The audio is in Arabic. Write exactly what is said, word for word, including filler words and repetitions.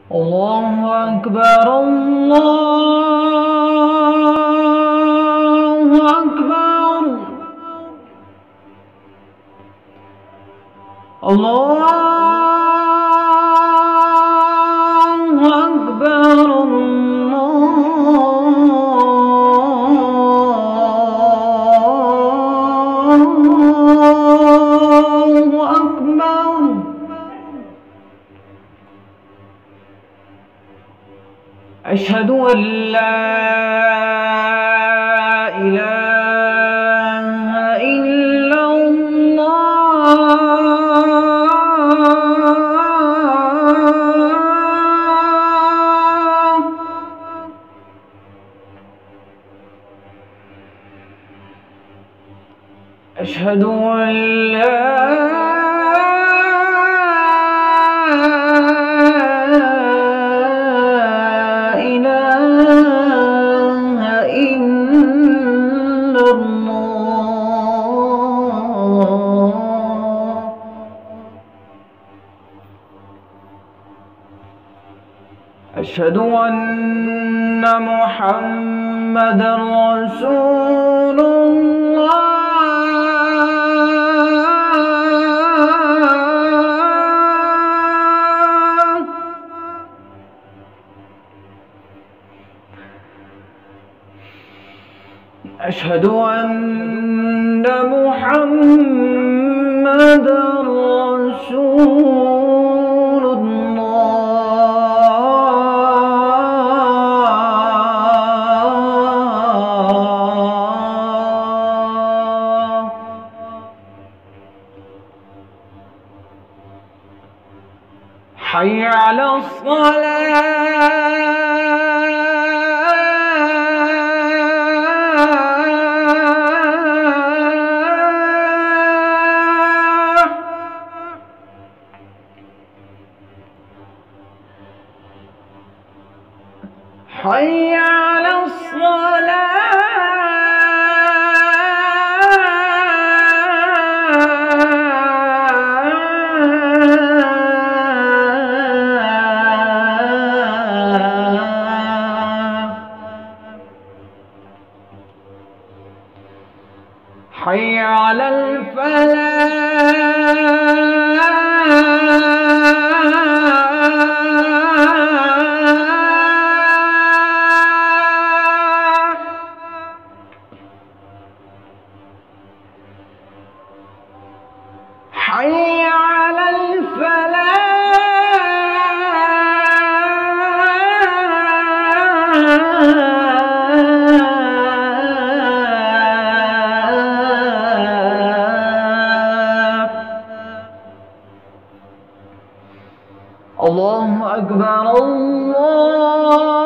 الله أكبر الله أكبر الله أكبر الله أكبر. أشهد أن لا إله إلا الله. أشهد أن لا أشهد أن محمدًا رسول الله. أشهد أن محمدًا رسول الله. حي على الصلاة. حي على الصلاة. حي على الفلاح. حي على الفلاح. الله أكبر الله